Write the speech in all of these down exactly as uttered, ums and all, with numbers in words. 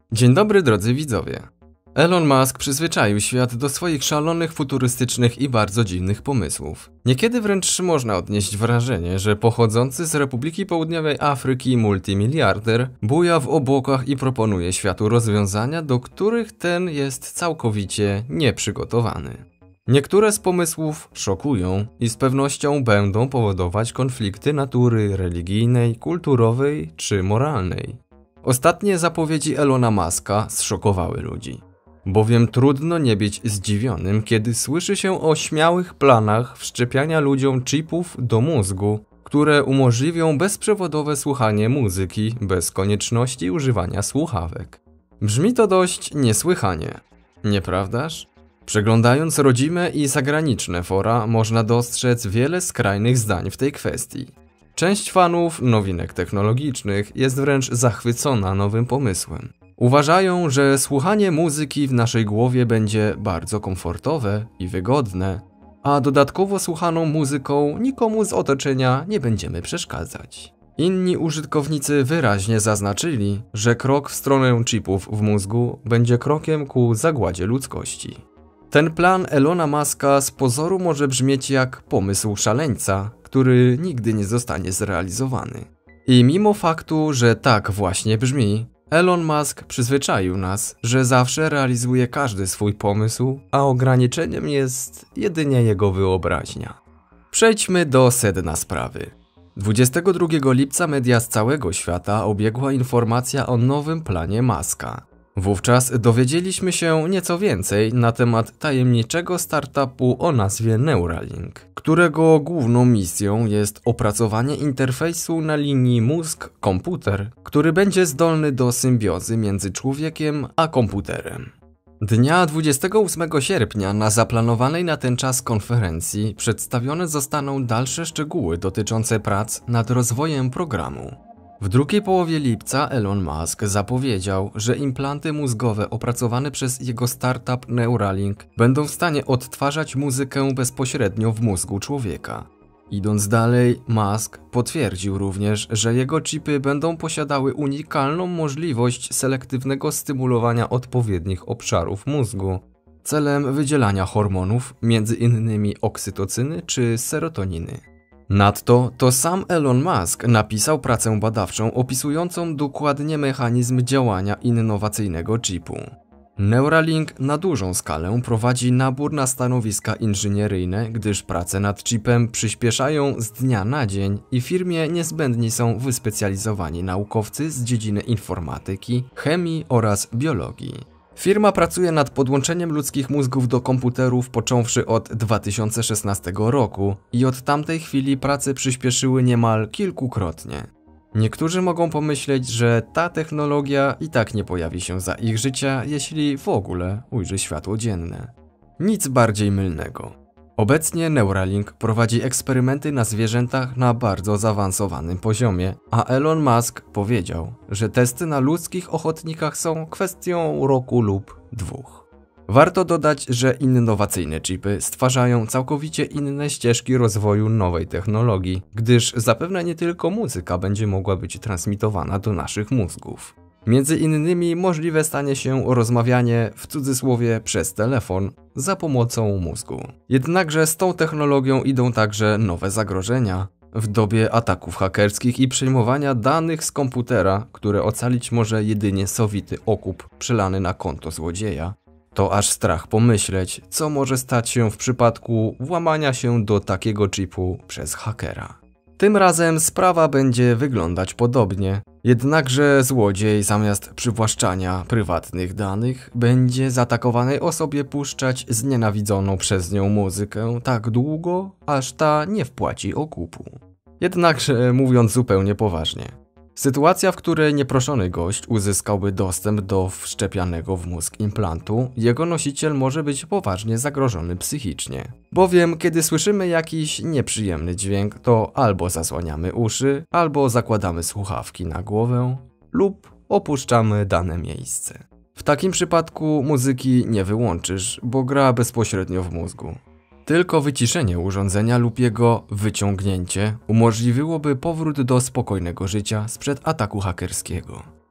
Dzień dobry, drodzy widzowie. Elon Musk przyzwyczaił świat do swoich szalonych, futurystycznych i bardzo dziwnych pomysłów. Niekiedy wręcz można odnieść wrażenie, że pochodzący z Republiki Południowej Afryki multimiliarder buja w obłokach i proponuje światu rozwiązania, do których ten jest całkowicie nieprzygotowany. Niektóre z pomysłów szokują i z pewnością będą powodować konflikty natury religijnej, kulturowej czy moralnej. Ostatnie zapowiedzi Elona Muska zszokowały ludzi, bowiem trudno nie być zdziwionym, kiedy słyszy się o śmiałych planach wszczepiania ludziom chipów do mózgu, które umożliwią bezprzewodowe słuchanie muzyki bez konieczności używania słuchawek. Brzmi to dość niesłychanie, nieprawdaż? Przeglądając rodzime i zagraniczne fora, można dostrzec wiele skrajnych zdań w tej kwestii. Część fanów nowinek technologicznych jest wręcz zachwycona nowym pomysłem. Uważają, że słuchanie muzyki w naszej głowie będzie bardzo komfortowe i wygodne, a dodatkowo słuchaną muzyką nikomu z otoczenia nie będziemy przeszkadzać. Inni użytkownicy wyraźnie zaznaczyli, że krok w stronę chipów w mózgu będzie krokiem ku zagładzie ludzkości. Ten plan Elona Muska z pozoru może brzmieć jak pomysł szaleńca, który nigdy nie zostanie zrealizowany. I mimo faktu, że tak właśnie brzmi, Elon Musk przyzwyczaił nas, że zawsze realizuje każdy swój pomysł, a ograniczeniem jest jedynie jego wyobraźnia. Przejdźmy do sedna sprawy. dwudziestego drugiego lipca media z całego świata obiegła informacja o nowym planie Muska. Wówczas dowiedzieliśmy się nieco więcej na temat tajemniczego startupu o nazwie Neuralink, którego główną misją jest opracowanie interfejsu na linii mózg-komputer, który będzie zdolny do symbiozy między człowiekiem a komputerem. Dnia dwudziestego ósmego sierpnia na zaplanowanej na ten czas konferencji przedstawione zostaną dalsze szczegóły dotyczące prac nad rozwojem programu. W drugiej połowie lipca Elon Musk zapowiedział, że implanty mózgowe opracowane przez jego startup Neuralink będą w stanie odtwarzać muzykę bezpośrednio w mózgu człowieka. Idąc dalej, Musk potwierdził również, że jego chipy będą posiadały unikalną możliwość selektywnego stymulowania odpowiednich obszarów mózgu celem wydzielania hormonów, między innymi oksytocyny czy serotoniny. Nadto to sam Elon Musk napisał pracę badawczą opisującą dokładnie mechanizm działania innowacyjnego chipu. Neuralink na dużą skalę prowadzi nabór na stanowiska inżynieryjne, gdyż prace nad chipem przyspieszają z dnia na dzień i firmie niezbędni są wyspecjalizowani naukowcy z dziedziny informatyki, chemii oraz biologii. Firma pracuje nad podłączeniem ludzkich mózgów do komputerów począwszy od dwa tysiące szesnastego roku i od tamtej chwili prace przyspieszyły niemal kilkukrotnie. Niektórzy mogą pomyśleć, że ta technologia i tak nie pojawi się za ich życia, jeśli w ogóle ujrzy światło dzienne. Nic bardziej mylnego. Obecnie Neuralink prowadzi eksperymenty na zwierzętach na bardzo zaawansowanym poziomie, a Elon Musk powiedział, że testy na ludzkich ochotnikach są kwestią roku lub dwóch. Warto dodać, że innowacyjne chipy stwarzają całkowicie inne ścieżki rozwoju nowej technologii, gdyż zapewne nie tylko muzyka będzie mogła być transmitowana do naszych mózgów. Między innymi możliwe stanie się rozmawianie, w cudzysłowie, przez telefon za pomocą mózgu. Jednakże z tą technologią idą także nowe zagrożenia. W dobie ataków hakerskich i przejmowania danych z komputera, które ocalić może jedynie sowity okup przelany na konto złodzieja, to aż strach pomyśleć, co może stać się w przypadku włamania się do takiego chipu przez hakera. Tym razem sprawa będzie wyglądać podobnie, jednakże złodziej zamiast przywłaszczania prywatnych danych będzie zaatakowanej osobie puszczać znienawidzoną przez nią muzykę tak długo, aż ta nie wpłaci okupu. Jednakże mówiąc zupełnie poważnie, sytuacja, w której nieproszony gość uzyskałby dostęp do wszczepianego w mózg implantu, jego nosiciel może być poważnie zagrożony psychicznie. Bowiem kiedy słyszymy jakiś nieprzyjemny dźwięk, to albo zasłaniamy uszy, albo zakładamy słuchawki na głowę, lub opuszczamy dane miejsce. W takim przypadku muzyki nie wyłączysz, bo gra bezpośrednio w mózgu. Tylko wyciszenie urządzenia lub jego wyciągnięcie umożliwiłoby powrót do spokojnego życia sprzed ataku hakerskiego.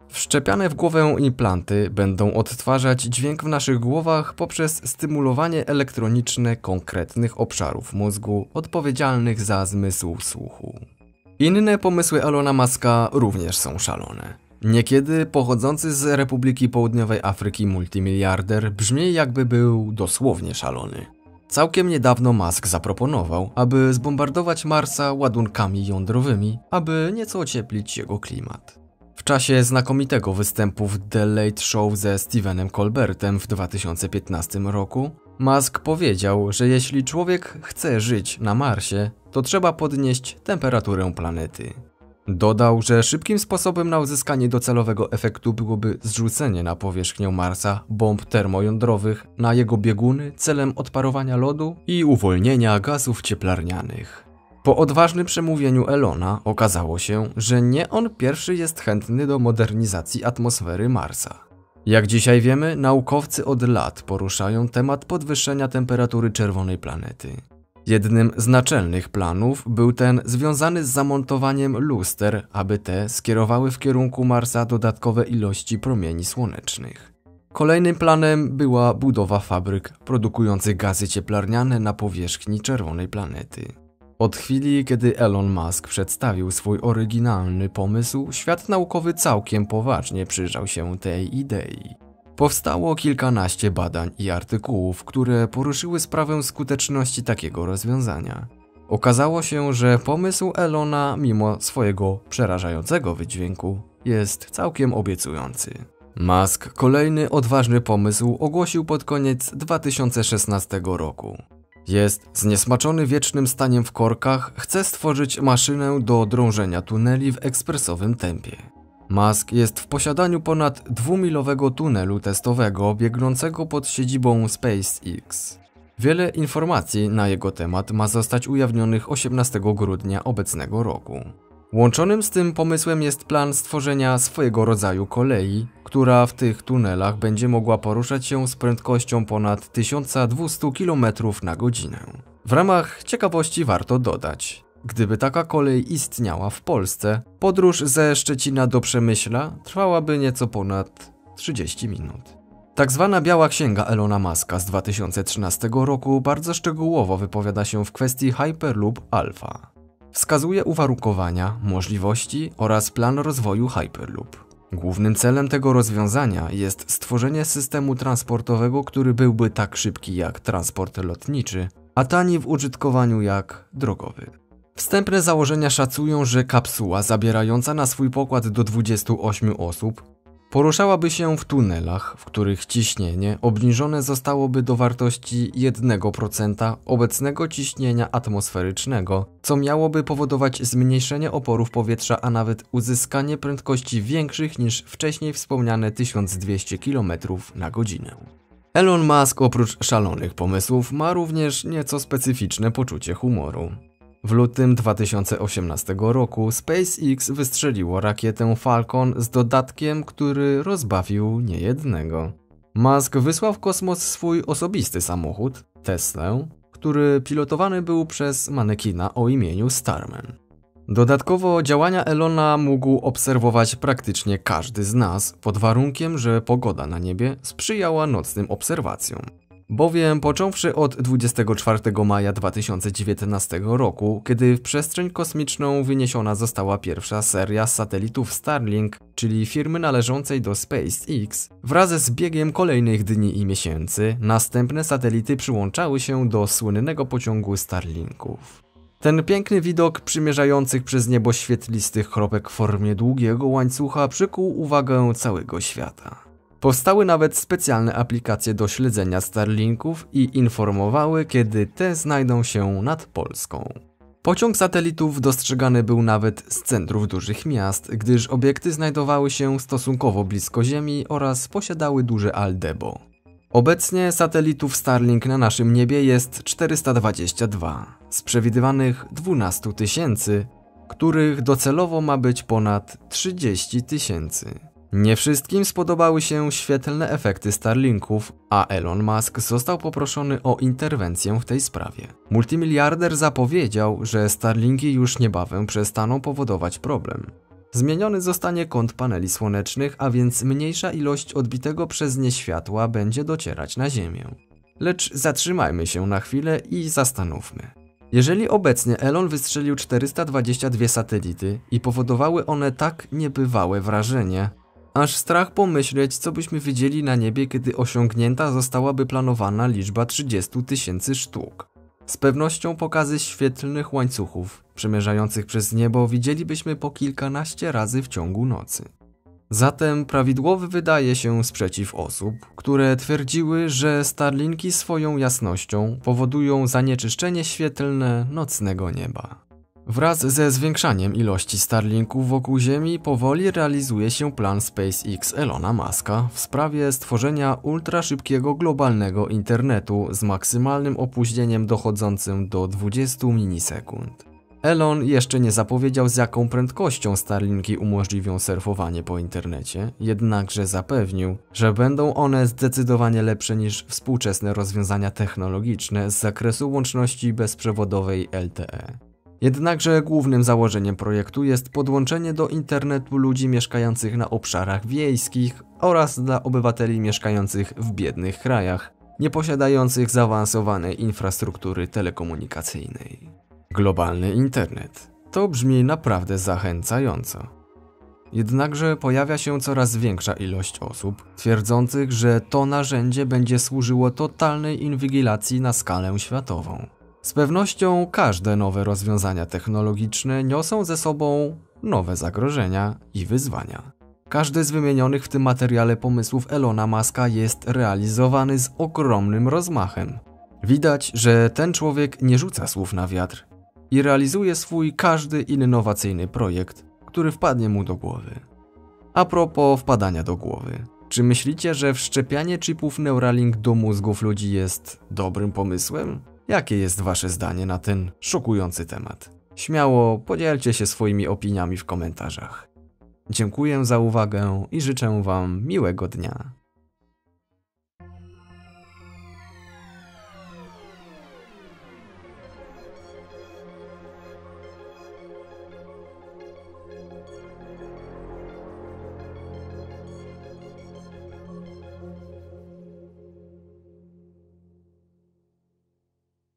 Wszczepiane w głowę implanty będą odtwarzać dźwięk w naszych głowach poprzez stymulowanie elektroniczne konkretnych obszarów mózgu odpowiedzialnych za zmysł słuchu. Inne pomysły Elona Muska również są szalone. Niekiedy pochodzący z Republiki Południowej Afryki multimiliarder brzmi, jakby był dosłownie szalony. Całkiem niedawno Musk zaproponował, aby zbombardować Marsa ładunkami jądrowymi, aby nieco ocieplić jego klimat. W czasie znakomitego występu w The Late Show ze Stephenem Colbertem w dwa tysiące piętnastym roku, Musk powiedział, że jeśli człowiek chce żyć na Marsie, to trzeba podnieść temperaturę planety. Dodał, że szybkim sposobem na uzyskanie docelowego efektu byłoby zrzucenie na powierzchnię Marsa bomb termojądrowych na jego bieguny celem odparowania lodu i uwolnienia gazów cieplarnianych. Po odważnym przemówieniu Elona okazało się, że nie on pierwszy jest chętny do modernizacji atmosfery Marsa. Jak dzisiaj wiemy, naukowcy od lat poruszają temat podwyższenia temperatury czerwonej planety. Jednym z naczelnych planów był ten związany z zamontowaniem luster, aby te skierowały w kierunku Marsa dodatkowe ilości promieni słonecznych. Kolejnym planem była budowa fabryk produkujących gazy cieplarniane na powierzchni czerwonej planety. Od chwili, kiedy Elon Musk przedstawił swój oryginalny pomysł, świat naukowy całkiem poważnie przyjrzał się tej idei. Powstało kilkanaście badań i artykułów, które poruszyły sprawę skuteczności takiego rozwiązania. Okazało się, że pomysł Elona, mimo swojego przerażającego wydźwięku, jest całkiem obiecujący. Musk kolejny odważny pomysł ogłosił pod koniec dwa tysiące szesnastego roku. Jest zniesmaczony wiecznym staniem w korkach, chce stworzyć maszynę do drążenia tuneli w ekspresowym tempie. Musk jest w posiadaniu ponad dwumilowego tunelu testowego biegnącego pod siedzibą SpaceX. Wiele informacji na jego temat ma zostać ujawnionych osiemnastego grudnia obecnego roku. Łączonym z tym pomysłem jest plan stworzenia swojego rodzaju kolei, która w tych tunelach będzie mogła poruszać się z prędkością ponad tysiąc dwieście kilometrów na godzinę. W ramach ciekawości warto dodać, gdyby taka kolej istniała w Polsce, podróż ze Szczecina do Przemyśla trwałaby nieco ponad trzydzieści minut. Tak zwana Biała Księga Elona Muska z dwa tysiące trzynastego roku bardzo szczegółowo wypowiada się w kwestii Hyperloop Alpha. Wskazuje uwarunkowania, możliwości oraz plan rozwoju Hyperloop. Głównym celem tego rozwiązania jest stworzenie systemu transportowego, który byłby tak szybki jak transport lotniczy, a tani w użytkowaniu jak drogowy. Wstępne założenia szacują, że kapsuła zabierająca na swój pokład do dwudziestu ośmiu osób poruszałaby się w tunelach, w których ciśnienie obniżone zostałoby do wartości jednego procenta obecnego ciśnienia atmosferycznego, co miałoby powodować zmniejszenie oporów powietrza, a nawet uzyskanie prędkości większych niż wcześniej wspomniane tysiąc dwieście kilometrów na godzinę. Elon Musk oprócz szalonych pomysłów ma również nieco specyficzne poczucie humoru. W lutym dwa tysiące osiemnastego roku SpaceX wystrzeliło rakietę Falcon z dodatkiem, który rozbawił niejednego. Musk wysłał w kosmos swój osobisty samochód, Teslę, który pilotowany był przez manekina o imieniu Starman. Dodatkowo działania Elona mógł obserwować praktycznie każdy z nas, pod warunkiem, że pogoda na niebie sprzyjała nocnym obserwacjom. Bowiem począwszy od dwudziestego czwartego maja dwa tysiące dziewiętnastego roku, kiedy w przestrzeń kosmiczną wyniesiona została pierwsza seria satelitów Starlink, czyli firmy należącej do SpaceX, wraz z biegiem kolejnych dni i miesięcy, następne satelity przyłączały się do słynnego pociągu Starlinków. Ten piękny widok przymierzających przez niebo świetlistych kropek w formie długiego łańcucha przykuł uwagę całego świata. Powstały nawet specjalne aplikacje do śledzenia Starlinków i informowały, kiedy te znajdą się nad Polską. Pociąg satelitów dostrzegany był nawet z centrów dużych miast, gdyż obiekty znajdowały się stosunkowo blisko Ziemi oraz posiadały duże aldebo. Obecnie satelitów Starlink na naszym niebie jest czterysta dwadzieścia dwa, z przewidywanych dwunastu tysięcy, których docelowo ma być ponad trzydzieści tysięcy. Nie wszystkim spodobały się świetlne efekty Starlinków, a Elon Musk został poproszony o interwencję w tej sprawie. Multimiliarder zapowiedział, że Starlinki już niebawem przestaną powodować problem. Zmieniony zostanie kąt paneli słonecznych, a więc mniejsza ilość odbitego przez nie światła będzie docierać na Ziemię. Lecz zatrzymajmy się na chwilę i zastanówmy. Jeżeli obecnie Elon wystrzelił czterysta dwadzieścia dwa satelity i powodowały one tak niebywałe wrażenie, aż strach pomyśleć, co byśmy widzieli na niebie, kiedy osiągnięta zostałaby planowana liczba trzydzieści tysięcy sztuk. Z pewnością pokazy świetlnych łańcuchów przemierzających przez niebo widzielibyśmy po kilkanaście razy w ciągu nocy. Zatem prawidłowy wydaje się sprzeciw osób, które twierdziły, że Starlinki swoją jasnością powodują zanieczyszczenie świetlne nocnego nieba. Wraz ze zwiększaniem ilości Starlinków wokół Ziemi powoli realizuje się plan SpaceX Elona Muska w sprawie stworzenia ultraszybkiego globalnego internetu z maksymalnym opóźnieniem dochodzącym do dwudziestu milisekund. Elon jeszcze nie zapowiedział, z jaką prędkością Starlinki umożliwią surfowanie po internecie, jednakże zapewnił, że będą one zdecydowanie lepsze niż współczesne rozwiązania technologiczne z zakresu łączności bezprzewodowej L T E. Jednakże głównym założeniem projektu jest podłączenie do internetu ludzi mieszkających na obszarach wiejskich oraz dla obywateli mieszkających w biednych krajach, nie posiadających zaawansowanej infrastruktury telekomunikacyjnej. Globalny internet. To brzmi naprawdę zachęcająco. Jednakże pojawia się coraz większa ilość osób twierdzących, że to narzędzie będzie służyło totalnej inwigilacji na skalę światową. Z pewnością każde nowe rozwiązania technologiczne niosą ze sobą nowe zagrożenia i wyzwania. Każdy z wymienionych w tym materiale pomysłów Elona Muska jest realizowany z ogromnym rozmachem. Widać, że ten człowiek nie rzuca słów na wiatr i realizuje swój każdy innowacyjny projekt, który wpadnie mu do głowy. A propos wpadania do głowy, czy myślicie, że wszczepianie chipów Neuralink do mózgów ludzi jest dobrym pomysłem? Jakie jest wasze zdanie na ten szokujący temat? Śmiało podzielcie się swoimi opiniami w komentarzach. Dziękuję za uwagę i życzę wam miłego dnia.